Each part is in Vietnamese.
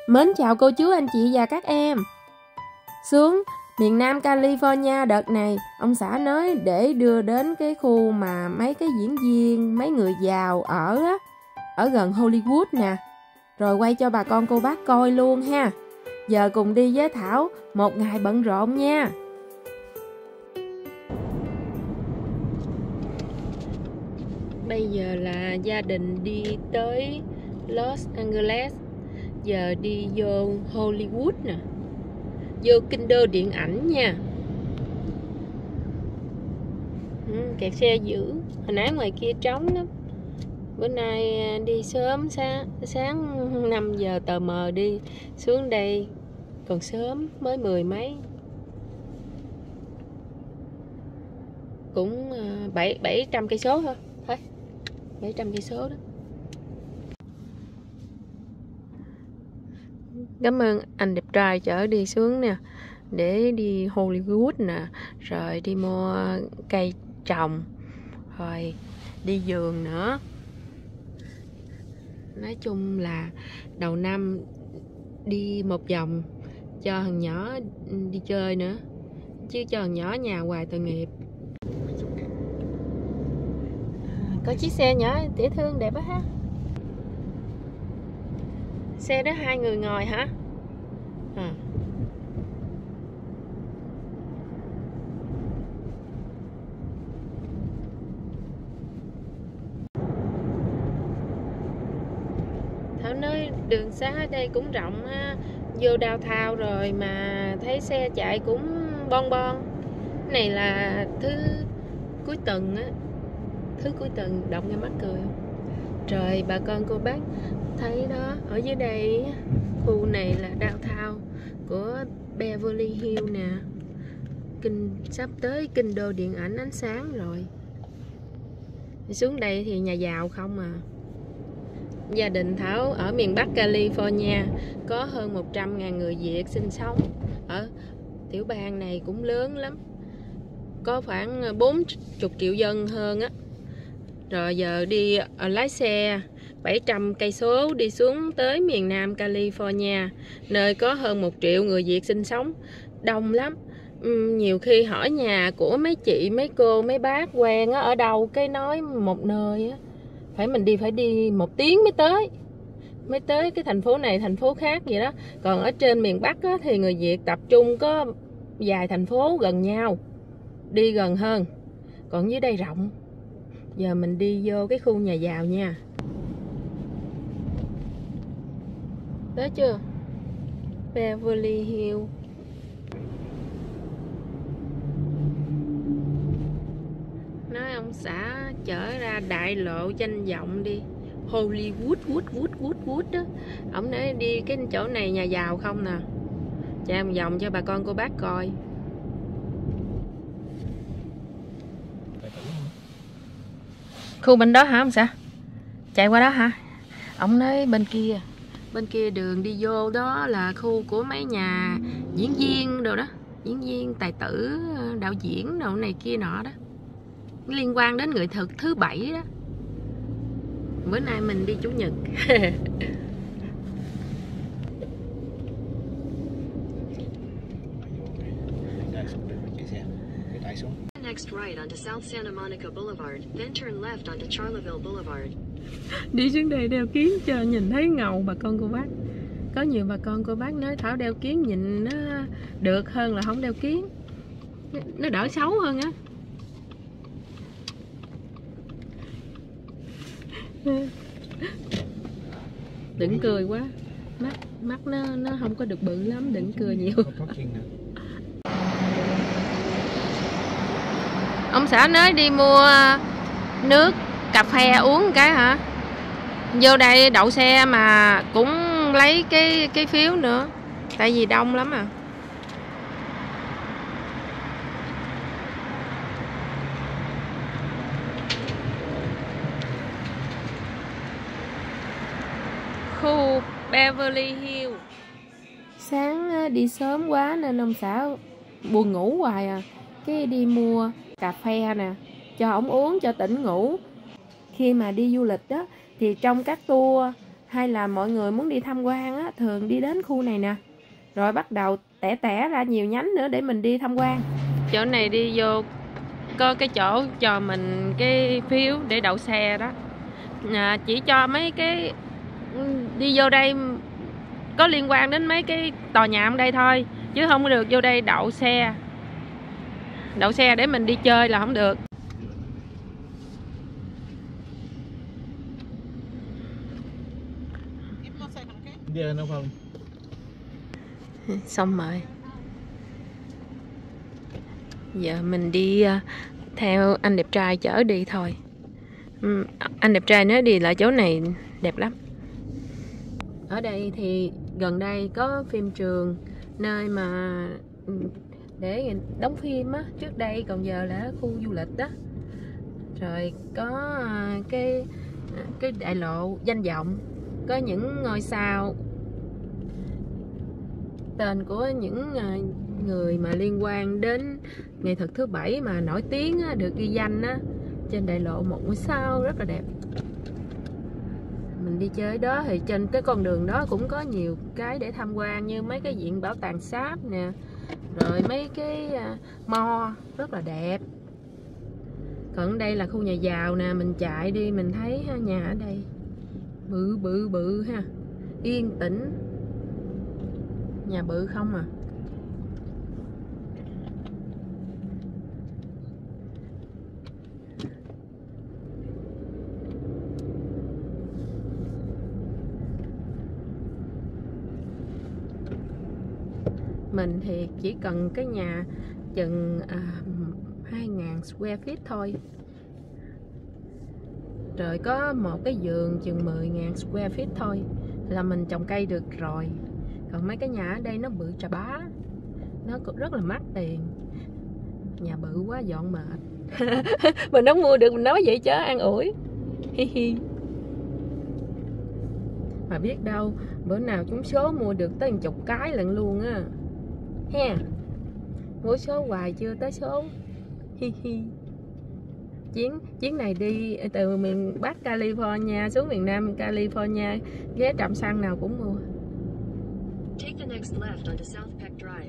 Mến chào cô chú, anh chị và các em. Xuống miền Nam California đợt này, ông xã nói để đưa đến cái khu mà mấy cái diễn viên, mấy người giàu ở á, ở gần Hollywood nè. Rồi quay cho bà con cô bác coi luôn ha. Giờ cùng đi với Thảo một ngày bận rộn nha. Bây giờ là gia đình đi tới Los Angeles. Giờ đi vô Hollywood nè, vô kinh đô điện ảnh nha. Kẹt xe dữ. Hồi nãy ngoài kia trống lắm. Bữa nay đi sớm, sáng 5 giờ tờ mờ đi xuống đây còn sớm, mới 10 mấy. Cũng 700 cây số thôi. 700 cây số đó. Cảm ơn anh đẹp trai chở đi xuống nè, để đi Hollywood nè, rồi đi mua cây trồng, rồi đi vườn nữa. Nói chung là đầu năm đi một vòng cho thằng nhỏ đi chơi nữa, chứ cho thằng nhỏ nhà hoài tội nghiệp. Có chiếc xe nhỏ dễ thương đẹp quá ha. Xe đó 2 người ngồi hả? Thảo nói đường xá ở đây cũng rộng ha. Vô downtown rồi mà thấy xe chạy cũng bon bon. Cái này là thứ cuối tuần á. Thứ cuối tuần, động nghe mắc cười không? Trời, bà con cô bác thấy đó, ở dưới đây khu này là downtown của Beverly Hills nè. Sắp tới kinh đô điện ảnh ánh sáng rồi. Xuống đây thì nhà giàu không à. Gia đình Thảo ở miền Bắc California có hơn 100.000 người Việt sinh sống. Ở tiểu bang này cũng lớn lắm, có khoảng 40 triệu dân hơn á. Rồi giờ đi lái xe 700 cây số đi xuống tới miền Nam California, nơi có hơn 1 triệu người Việt sinh sống, đông lắm. Nhiều khi hỏi nhà của mấy chị, mấy cô, mấy bác quen á, ở đâu cái nói một nơi á, mình phải đi 1 tiếng mới tới cái thành phố này thành phố khác vậy đó. Còn ở trên miền Bắc á, thì người Việt tập trung có vài thành phố gần nhau, đi gần hơn. Còn dưới đây rộng. Giờ mình đi vô cái khu nhà giàu nha. Tới chưa? Beverly Hills. Nói ông xã chở ra đại lộ danh vọng đi Hollywood đó. Ông nói đi cái chỗ này nhà giàu không nè, chạy một vòng cho bà con cô bác coi. Khu bên đó hả ông xã? Chạy qua đó hả? Ông nói bên kia đường đi vô đó là khu của mấy nhà diễn viên đồ đó, diễn viên tài tử, đạo diễn đồ này kia nọ đó, liên quan đến nghệ thuật thứ Bảy đó. Bữa nay mình đi chủ nhật. Next right onto South Santa Monica Boulevard, then turn left onto Charleville Boulevard. Đi xuống đây đeo kiếng cho nhìn thấy ngầu bà con cô bác. Có nhiều bà con cô bác nói Thảo đeo kiếng nhìn nó được hơn là không đeo kiếng, nó đỡ xấu hơn á. Đừng cười quá, mắt nó không có được bự lắm, đừng cười nhiều. Ông xã nói đi mua nước cà phê uống cái hả? Vô đây đậu xe mà cũng lấy cái phiếu nữa, tại vì đông lắm à. Khu Beverly Hills. Sáng đi sớm quá nên ông xã buồn ngủ hoài à. Cái đi mua cà phê nè, cho ổng uống cho tỉnh ngủ. Khi mà đi du lịch đó thì trong các tour hay là mọi người muốn đi tham quan á, thường đi đến khu này nè, rồi bắt đầu tẻ ra nhiều nhánh nữa để mình đi tham quan. Chỗ này đi vô có cái chỗ cho mình cái phiếu để đậu xe đó, chỉ cho mấy cái đi vô đây có liên quan đến mấy cái tòa nhà ở đây thôi, chứ không được vô đây đậu xe để mình đi chơi là không được. Xong rồi, giờ mình đi theo anh đẹp trai chở đi thôi. Anh đẹp trai nói đi lại chỗ này đẹp lắm. Ở đây thì gần đây có phim trường, nơi mà để đóng phim á, trước đây còn giờ là khu du lịch đó. Rồi có cái đại lộ danh vọng, có những ngôi sao, tên của những người mà liên quan đến nghệ thuật thứ bảy mà nổi tiếng á, được ghi danh á, trên đại lộ một ngôi sao rất là đẹp. Mình đi chơi đó thì trên cái con đường đó cũng có nhiều cái để tham quan, như mấy cái viện bảo tàng sáp nè, rồi mấy cái mo rất là đẹp. Còn đây là khu nhà giàu nè, mình chạy đi mình thấy nhà ở đây bự ha, yên tĩnh, nhà bự không à. Mình thì chỉ cần cái nhà chừng 2.000 square feet thôi, rồi có một cái vườn chừng 10.000 square feet thôi là mình trồng cây được rồi. Còn mấy cái nhà ở đây nó bự trà bá, nó cũng rất là mắc tiền, nhà bự quá dọn mệt. Mình không mua được mình nói vậy chứ an ủi. Mà biết đâu bữa nào trúng số mua được tới 10 cái lần luôn á ha. Mua số hoài chưa tới số. Chuyến này đi từ miền Bắc California xuống miền Nam California, ghé trạm xăng nào cũng mua. Take the next left onto South Peck Drive.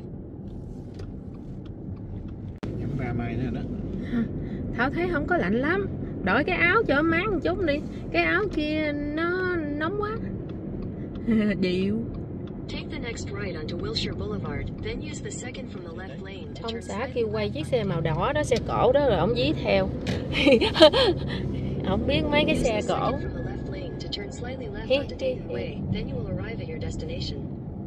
Nhắm 3 mai nữa đó. Thảo thấy không có lạnh lắm, đổi cái áo cho mát một chút đi, cái áo kia nó nóng quá. Điệu. Take the next right onto Wilshire Boulevard, then use the second from the left lane to Ông turn xã slightly kêu quay chiếc xe màu đỏ đó, xe cổ đó, rồi ông dí theo. Ông biết mấy cái Use xe the cổ. second from the left lane to turn slightly left onto David Way, then you will arrive at your destination.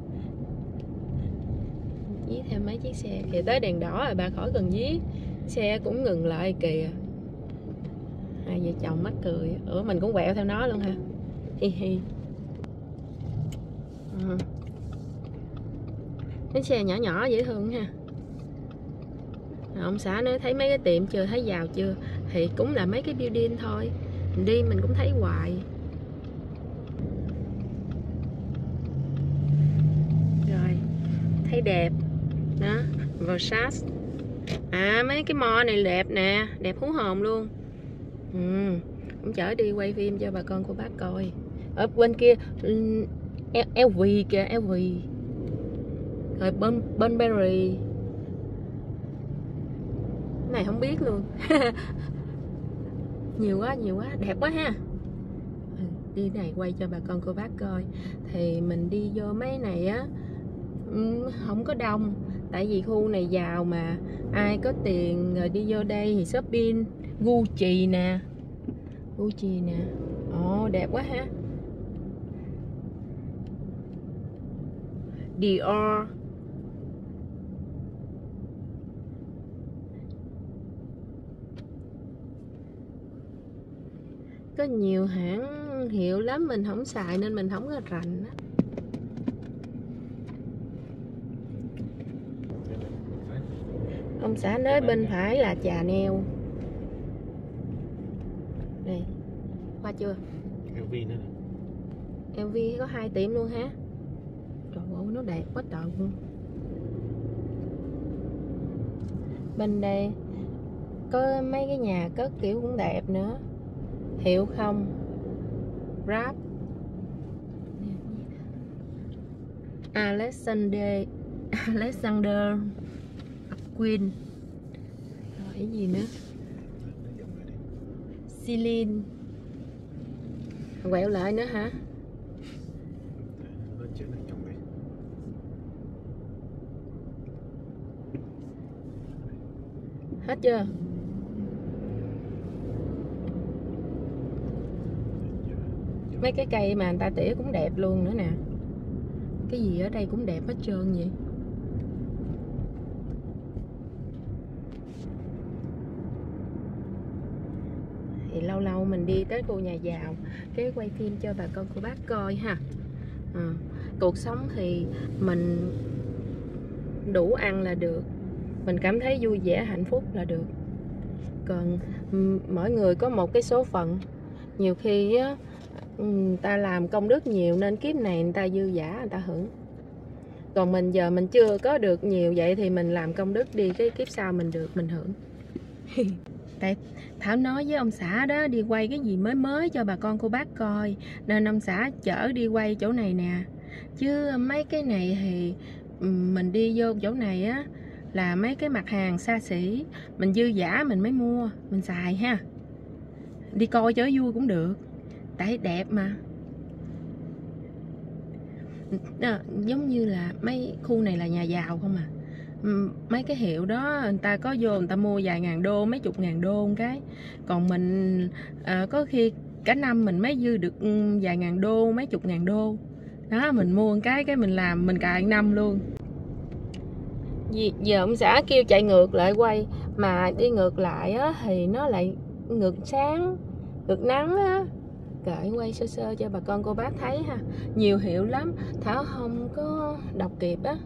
Dí theo mấy chiếc xe kìa, tới đèn đỏ rồi bà khỏi cần dí, xe cũng ngừng lại kìa. Hai vợ chồng mắc cười. Ủa mình cũng quẹo theo nó luôn hả? Hi. Cái xe nhỏ nhỏ dễ thương ha. Ông xã nói thấy mấy cái tiệm chưa, thấy giàu chưa, thì cũng là mấy cái building thôi, mình đi mình cũng thấy hoài. Rồi thấy đẹp đó, Versace. Mấy cái mo này đẹp nè, đẹp hú hồn luôn. Cũng chở đi quay phim cho bà con của bác coi. Ở bên kia LV kìa, LV. Rồi Burberry. Cái này không biết luôn. Nhiều quá, đẹp quá ha. Đi này quay cho bà con cô bác coi. Thì mình đi vô mấy này á không có đông, tại vì khu này giàu mà, ai có tiền rồi đi vô đây thì shopping. Gucci nè. Ồ đẹp quá ha. Dior. Có nhiều hãng hiệu lắm, mình không xài nên mình không có rành á. Ông xã nói bên phải là Chanel. Đây, qua chưa? LV nữa nè. LV có 2 tiệm luôn hả? Trời ơi, nó đẹp quá trời luôn. Bên đây có mấy cái nhà cất kiểu cũng đẹp nữa. Hiệu không? Rap. Alexander Queen. Rồi cái gì nữa? Celine. Quẹo lại nữa hả? Hết chưa? Mấy cái cây mà người ta tỉa cũng đẹp luôn nữa nè. Cái gì ở đây cũng đẹp hết trơn vậy. Thì lâu lâu mình đi tới khu nhà giàu cái quay phim cho bà con cô bác coi ha. Cuộc sống thì mình đủ ăn là được, mình cảm thấy vui vẻ hạnh phúc là được. Còn mỗi người có một cái số phận. Nhiều khi á, người ta làm công đức nhiều nên kiếp này người ta dư dả người ta hưởng. Còn mình giờ mình chưa có được nhiều vậy thì mình làm công đức đi, cái kiếp sau mình được mình hưởng. Tại Thảo nói với ông xã đó đi quay cái gì mới cho bà con cô bác coi, nên ông xã chở đi quay chỗ này nè. Chứ mấy cái này thì mình đi vô chỗ này á là mấy cái mặt hàng xa xỉ, mình dư dả mình mới mua mình xài ha. Đi coi cho vui cũng được, tại đẹp mà. Giống như là mấy khu này là nhà giàu không à. Mấy cái hiệu đó người ta có vô người ta mua vài ngàn đô, mấy chục ngàn đô một cái. Còn mình có khi cả năm mình mới dư được vài ngàn đô, mấy chục ngàn đô. Đó, mình mua một cái mình làm mình cài năm luôn. Giờ ông xã kêu chạy ngược lại quay, mà đi ngược lại á thì nó lại ngược sáng, ngược nắng á. Kệ, quay sơ sơ cho bà con cô bác thấy ha. Nhiều hiệu lắm, Thảo không có đọc kịp á.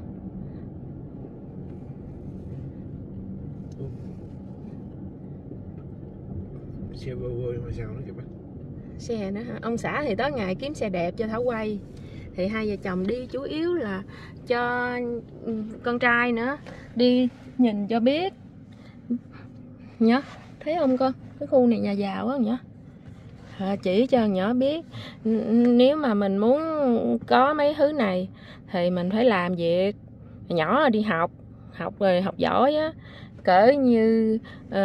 Xe Volvo mà sao nó kìa bác? Xe nữa hả? Ông xã thì tối ngày kiếm xe đẹp cho Thảo quay. Thì hai vợ chồng đi chủ yếu là cho con trai nữa đi nhìn cho biết nhá. Thấy không con? Cái khu này nhà giàu á nhá. Chỉ cho nhỏ biết nếu mà mình muốn có mấy thứ này thì mình phải làm việc. Nhỏ đi học rồi học giỏi á, cỡ như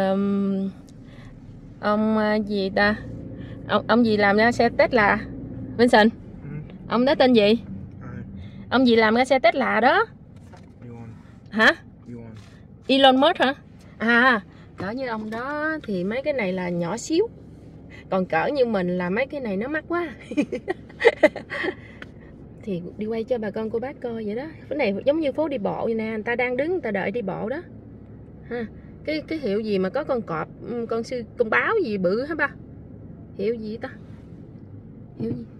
ông gì ta, ông gì làm ra xe Tesla, Vincent. Ông đó tên gì? Ông gì làm ra xe Tesla đó? Hả? Elon Musk hả? Cỡ như ông đó thì mấy cái này là nhỏ xíu. Còn cỡ như mình là mấy cái này nó mắc quá. Thì đi quay cho bà con cô bác coi vậy đó. Cái này giống như phố đi bộ vậy nè, người ta đang đứng người ta đợi đi bộ đó ha. Cái hiệu gì mà có con cọp, con báo gì bự hả ba? Hiệu gì ta? Hiệu gì?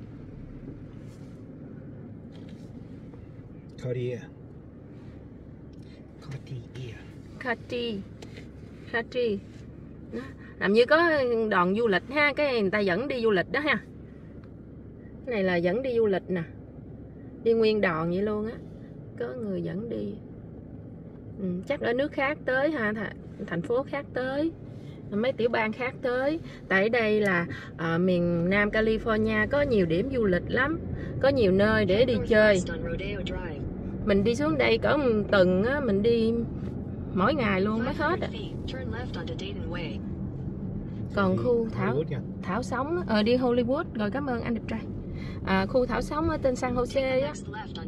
Cartier. Làm như có đoàn du lịch ha, cái người ta dẫn đi du lịch đó ha. Cái này là dẫn đi du lịch nè, đi nguyên đoàn vậy luôn á, có người dẫn đi. Chắc ở nước khác tới ha, thành phố khác tới, mấy tiểu bang khác tới. Tại đây là miền Nam California có nhiều điểm du lịch lắm, có nhiều nơi để đi chơi. Mình đi xuống đây cỡ một tuần á, mình đi mỗi ngày luôn mới hết à. Còn khu Thảo sống đi Hollywood rồi, cảm ơn anh đẹp trai. Khu Thảo sống ở tên San Jose á,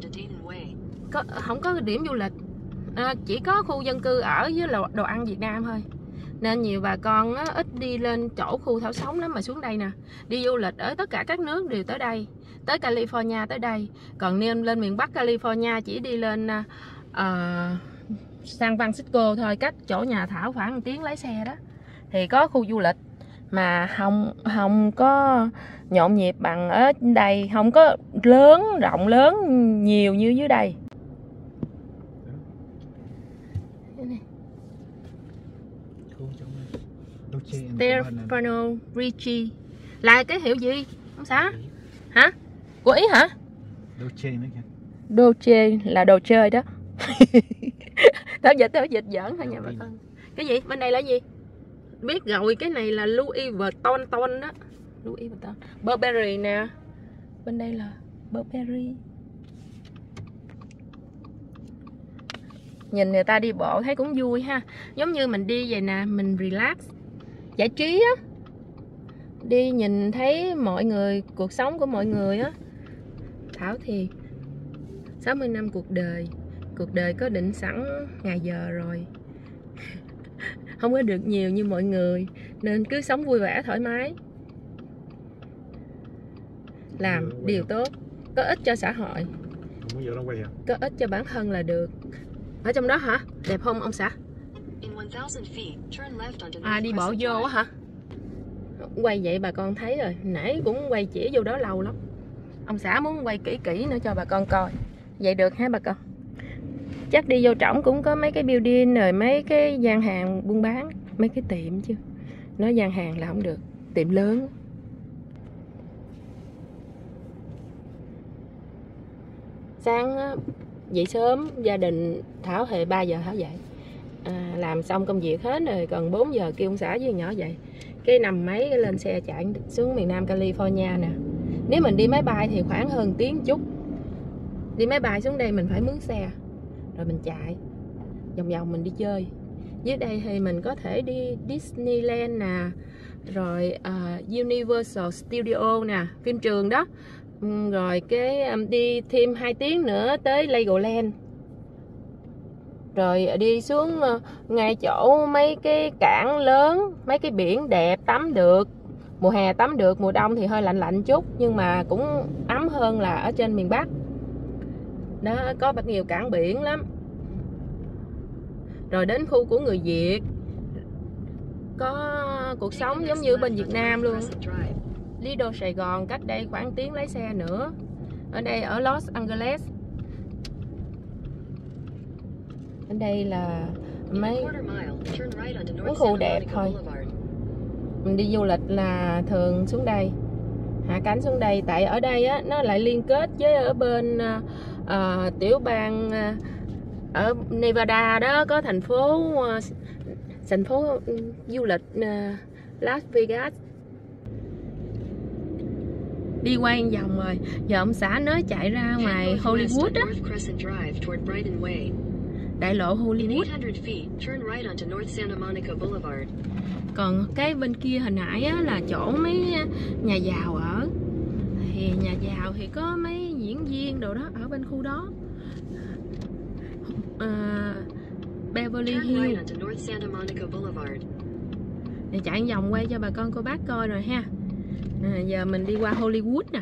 không có điểm du lịch, chỉ có khu dân cư ở với đồ ăn Việt Nam thôi. Nên nhiều bà con á, ít đi lên chỗ khu Thảo sống lắm, mà xuống đây nè. Đi du lịch ở tất cả các nước đều tới đây, tới California tới đây. Còn nên lên miền Bắc California chỉ đi lên San Francisco thôi, cách chỗ nhà Thảo khoảng 1 tiếng lái xe đó. Thì có khu du lịch mà không có nhộn nhịp bằng ở đây, không có rộng lớn nhiều như dưới đây. Stefano Ricci là cái hiệu gì ông xã? Hả? Của Ý hả? Dolce là đồ chơi đó. Tao dịch giỡn thôi nha bà con. Cái gì? Bên đây là gì? Biết rồi, cái này là Louis Vuitton đó. Louis Vuitton. Burberry nè. Bên đây là Burberry. Nhìn người ta đi bộ thấy cũng vui ha. Giống như mình đi vậy nè, mình relax, giải trí á. Đi nhìn thấy mọi người, cuộc sống của mọi người á. Thảo thì 60 năm cuộc đời có định sẵn ngày giờ rồi. Không có được nhiều như mọi người, nên cứ sống vui vẻ thoải mái, làm điều tốt, có ích cho xã hội, có ích cho bản thân là được. Ở trong đó hả? Đẹp không ông xã? Đi bộ vô á hả? Quay vậy bà con thấy rồi, nãy cũng quay chỉ vô đó lâu lắm. Ông xã muốn quay kỹ nữa cho bà con coi. Vậy được hả bà con? Chắc đi vô trỏng cũng có mấy cái building rồi mấy cái gian hàng buôn bán, mấy cái tiệm chứ. Nói gian hàng là không được, tiệm lớn. Sáng dậy sớm, gia đình Thảo hệ 3 giờ Thảo dậy. Làm xong công việc hết rồi, còn 4 giờ kêu ông xã với nhỏ dậy. Cái nằm máy lên xe chạy xuống miền Nam California nè. Nếu mình đi máy bay thì khoảng hơn tiếng chút. Đi máy bay xuống đây mình phải mướn xe, rồi mình chạy vòng vòng mình đi chơi. Dưới đây thì mình có thể đi Disneyland nè, rồi Universal Studio nè, phim trường đó. Rồi cái đi thêm 2 tiếng nữa tới Legoland. Rồi đi xuống ngay chỗ mấy cái cảng lớn, mấy cái biển đẹp tắm được. Mùa hè tắm được, mùa đông thì hơi lạnh lạnh chút, nhưng mà cũng ấm hơn là ở trên miền Bắc. Đó, có rất nhiều cảng biển lắm. Rồi đến khu của người Việt, có cuộc sống giống như bên Việt Nam luôn. Lido Sài Gòn cách đây khoảng tiếng lái xe nữa. Ở đây ở Los Angeles. Ở đây là mấy khu đẹp thôi. Mình đi du lịch là thường xuống đây, hạ cánh xuống đây. Tại ở đây á, nó lại liên kết với ở bên tiểu bang ở Nevada đó, có thành phố du lịch Las Vegas. Đi quay vòng rồi, giờ ông xã nói chạy ra ngoài Hollywood á, đại lộ Hollywood. Còn cái bên kia hồi nãy á, là chỗ mấy nhà giàu ở. Thì nhà giàu thì có mấy diễn viên đồ đó ở bên khu đó. Beverly Hills. Để chạy vòng quay cho bà con cô bác coi rồi ha. Giờ mình đi qua Hollywood nè.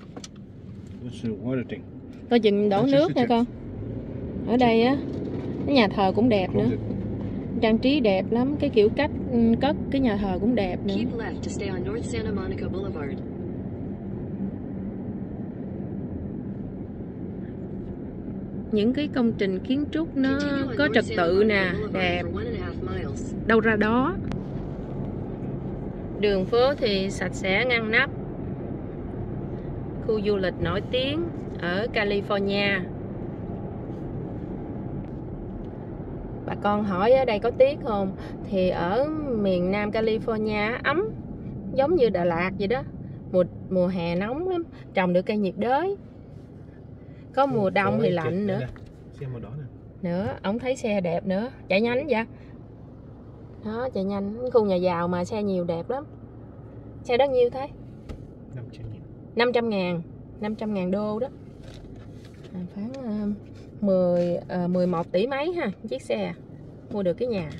Coi chừng đổ nước nha con. Ở đây á, cái nhà thờ cũng đẹp nữa, trang trí đẹp lắm. Cái kiểu cách cất cái nhà thờ cũng đẹp nữa. Những cái công trình kiến trúc nó có trật tự nè, đẹp, đâu ra đó. Đường phố thì sạch sẽ ngăn nắp. Khu du lịch nổi tiếng ở California. Bà con hỏi ở đây có tiếc không? Thì ở miền Nam California ấm, giống như Đà Lạt vậy đó. Mùa hè nóng lắm, trồng được cây nhiệt đới. Có mùa đông thì lạnh nữa. Nữa, ông thấy xe đẹp nữa, chạy nhanh vậy. Đó, chạy nhanh. Khu nhà giàu mà xe nhiều đẹp lắm. Xe đó nhiêu thế? 500 ngàn. 500 ngàn đô đó. Khoảng 11 tỷ mấy ha, chiếc xe mua được cái nhà.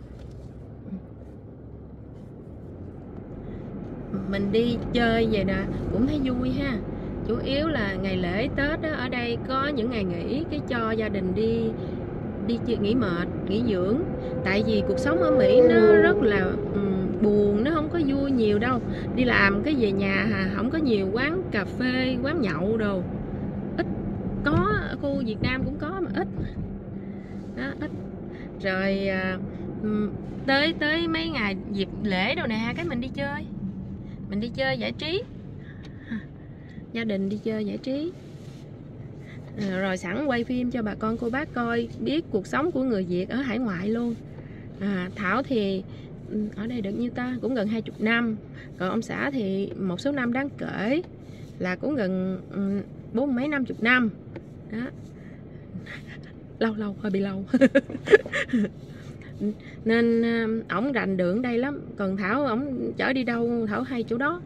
Mình đi chơi vậy nè cũng thấy vui ha. Chủ yếu là ngày lễ Tết đó, ở đây có những ngày nghỉ cái cho gia đình đi nghỉ mệt, nghỉ dưỡng. Tại vì cuộc sống ở Mỹ nó rất là buồn, nó không có vui nhiều đâu. Đi làm cái về nhà không có nhiều quán cà phê, quán nhậu đồ. Ít. Có ở khu Việt Nam cũng có mà ít. Đó, ít. Rồi tới mấy ngày dịp lễ đồ nè, cái mình đi chơi. Mình đi chơi giải trí. Gia đình đi chơi giải trí. Rồi sẵn quay phim cho bà con cô bác coi, biết cuộc sống của người Việt ở hải ngoại luôn. Thảo thì ở đây được nhiêu ta? Cũng gần 20 năm. Còn ông xã thì một số năm đáng kể, là cũng gần 40 mấy 50 năm đó. lâu hơi bị lâu. Nên ổng rành đường đây lắm, còn Thảo ổng chở đi đâu Thảo hay chỗ đó.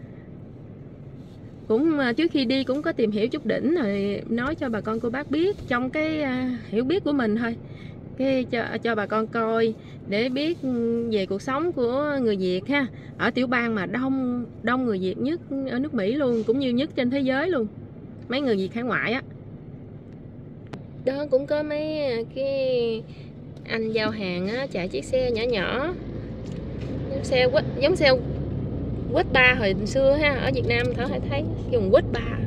Cũng trước khi đi cũng có tìm hiểu chút đỉnh rồi nói cho bà con cô bác biết trong cái hiểu biết của mình thôi, cái cho bà con coi để biết về cuộc sống của người Việt ha, ở tiểu bang mà đông người Việt nhất ở nước Mỹ luôn, cũng như nhất trên thế giới luôn, mấy người Việt hải ngoại á. Đó cũng có mấy cái anh giao hàng á, chạy chiếc xe nhỏ nhỏ giống xe quết ba hồi xưa ha, ở Việt Nam Thảo hay thấy dùng quết ba.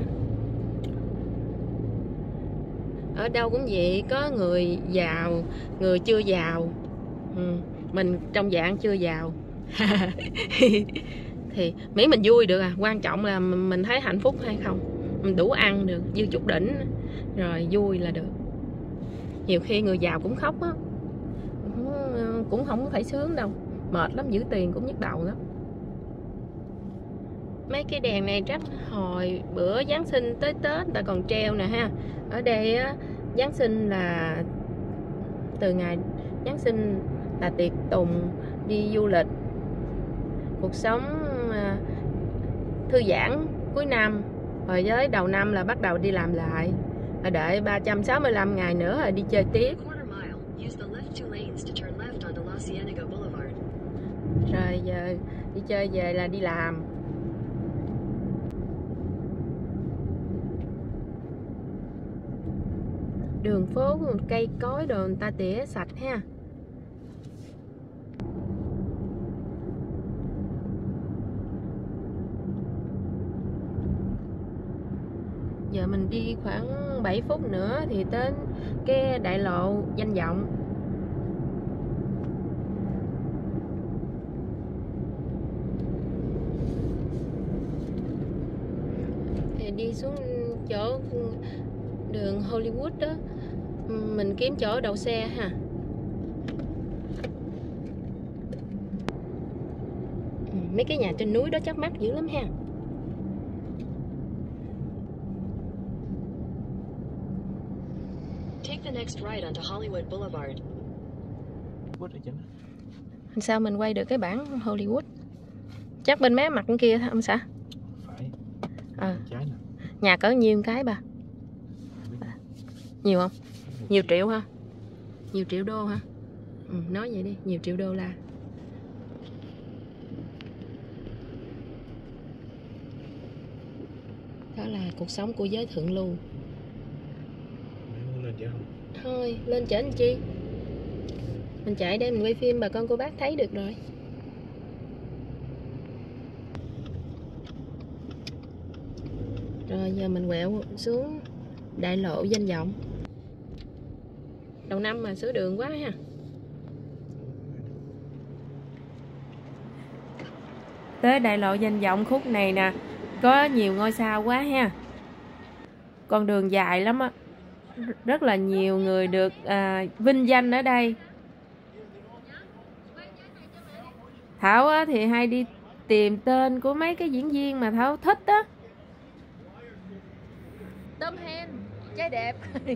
Ở đâu cũng vậy, có người giàu, người chưa giàu. Mình trong dạng chưa giàu. Thì miễn mình vui được à, quan trọng là mình thấy hạnh phúc hay không, mình đủ ăn được, dư chút đỉnh rồi vui là được. Nhiều khi người giàu cũng khóc á, cũng không phải sướng đâu, mệt lắm, giữ tiền cũng nhức đầu lắm. Mấy cái đèn này chắc hồi bữa Giáng sinh tới Tết ta còn treo nè ha. Ở đây á, Giáng sinh là từ ngày Giáng sinh là tiệc tùng, đi du lịch, cuộc sống thư giãn cuối năm, rồi tới đầu năm là bắt đầu đi làm lại, rồi đợi 365 ngày nữa rồi đi chơi tiếp. Rồi giờ đi chơi về là đi làm. Đường phố cây cối đồ người ta tỉa sạch ha. Giờ mình đi khoảng 7 phút nữa thì đến cái đại lộ Danh Vọng. Thì đi xuống chỗ đường Hollywood đó, mình kiếm chỗ đậu xe ha. Mấy cái nhà trên núi đó chắc mắc dữ lắm ha. Take the next right onto Hollywood Boulevard. Sao mình quay được cái bảng Hollywood? Chắc bên mé mặt kia thôi ông xã. Phải. Nhà cỡ nhiêu cái bà? Nhiều không? Nhiều triệu ha? Nhiều triệu đô hả? Nói vậy đi, nhiều triệu đô la. Đó là cuộc sống của giới thượng lưu. Lên chở không? Thôi, lên chở anh chi? Mình chạy đây mình quay phim bà con cô bác thấy được rồi. Rồi giờ mình quẹo xuống đại lộ Danh Vọng. Đầu năm mà sửa đường quá ha. Tới đại lộ Danh Vọng khúc này nè, có nhiều ngôi sao quá ha. Con đường dài lắm á, rất là nhiều người được vinh danh ở đây. Thảo á, thì hay đi tìm tên của mấy cái diễn viên mà Thảo thích á. Tom Hanks, trai đẹp.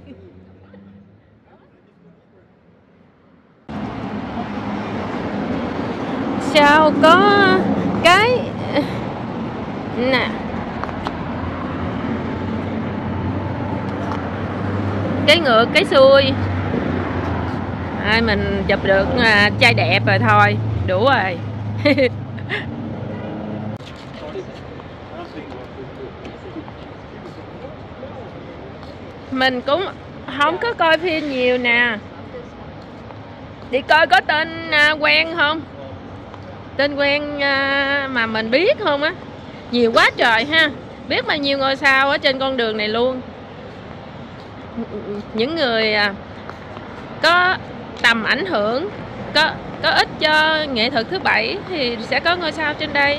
Sao có cái nè, cái ngược cái xuôi. Mình chụp được trai đẹp rồi thôi, đủ rồi. Mình cũng không có coi phim nhiều nè. Đi coi có tên quen không? Tên quen mà mình biết không á? Nhiều quá trời ha. Biết bao nhiêu ngôi sao ở trên con đường này luôn. Những người có tầm ảnh hưởng, có ích cho nghệ thuật thứ bảy thì sẽ có ngôi sao trên đây.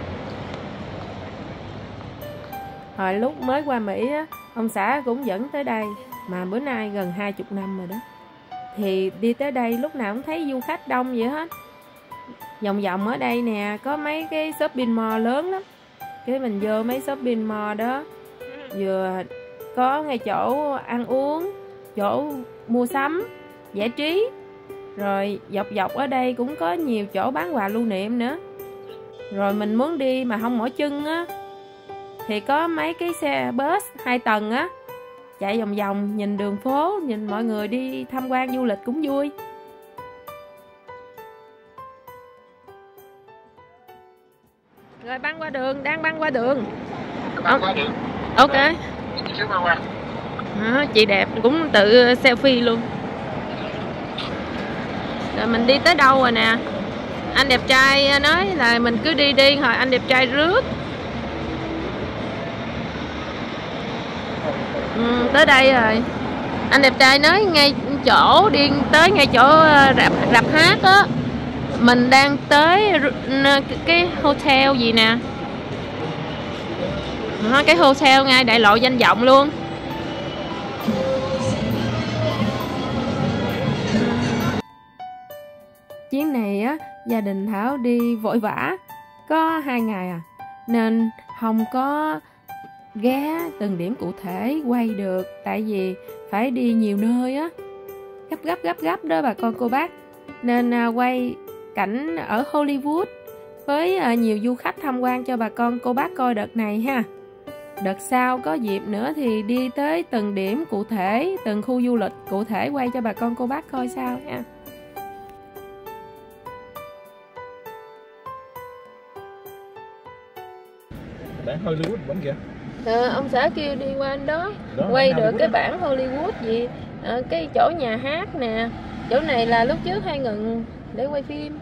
Hồi lúc mới qua Mỹ á, ông xã cũng dẫn tới đây, mà bữa nay gần 20 năm rồi đó. Thì đi tới đây lúc nào cũng thấy du khách đông vậy hết. Vòng vòng ở đây nè, có mấy cái shopping mall lớn lắm. Cái mình vô mấy shopping mall đó, vừa có ngay chỗ ăn uống, chỗ mua sắm, giải trí. Rồi dọc dọc ở đây cũng có nhiều chỗ bán quà lưu niệm nữa. Rồi mình muốn đi mà không mỏi chân á, thì có mấy cái xe bus 2 tầng á, chạy vòng vòng nhìn đường phố, nhìn mọi người đi tham quan du lịch cũng vui. Rồi băng qua đường, đang băng qua đường. Ok. Chị đẹp cũng tự selfie luôn. Rồi mình đi tới đâu rồi nè. Anh đẹp trai nói là mình cứ đi đi, hồi anh đẹp trai rước. Tới đây rồi. Anh đẹp trai nói ngay chỗ đi tới ngay chỗ rạp hát á. Mình đang tới cái hotel gì nè. Cái hotel ngay đại lộ danh vọng luôn. Chuyến này á, gia đình Thảo đi vội vã, có 2 ngày à, nên không có ghé từng điểm cụ thể quay được, tại vì phải đi nhiều nơi á, gấp đó bà con cô bác, nên quay cảnh ở Hollywood với nhiều du khách tham quan cho bà con cô bác coi đợt này ha. Đợt sau có dịp nữa thì đi tới từng điểm cụ thể, từng khu du lịch cụ thể quay cho bà con cô bác coi sao nha. Bản Hollywood bấm kìa. Ông xã kêu đi qua đó quay được cái bản Hollywood gì, cái chỗ nhà hát nè, chỗ này là lúc trước hay ngừng để quay phim.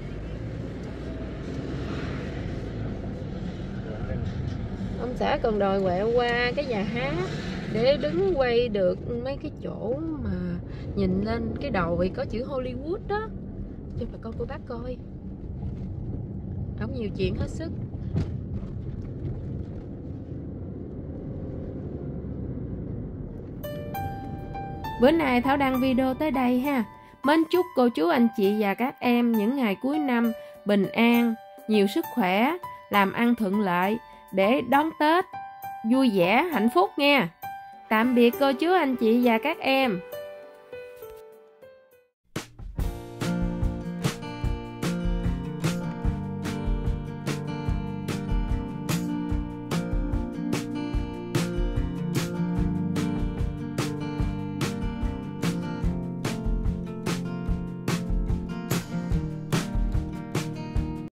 Ông xã còn đòi quẹo qua cái nhà hát để đứng quay được mấy cái chỗ mà nhìn lên cái đồi có chữ Hollywood đó cho bà con cô bác coi. Ông nhiều chuyện hết sức. Bữa nay Thảo đăng video tới đây ha. Mến chúc cô chú anh chị và các em những ngày cuối năm bình an, nhiều sức khỏe, làm ăn thuận lợi để đón Tết vui vẻ hạnh phúc nha. Tạm biệt cô chú anh chị và các em.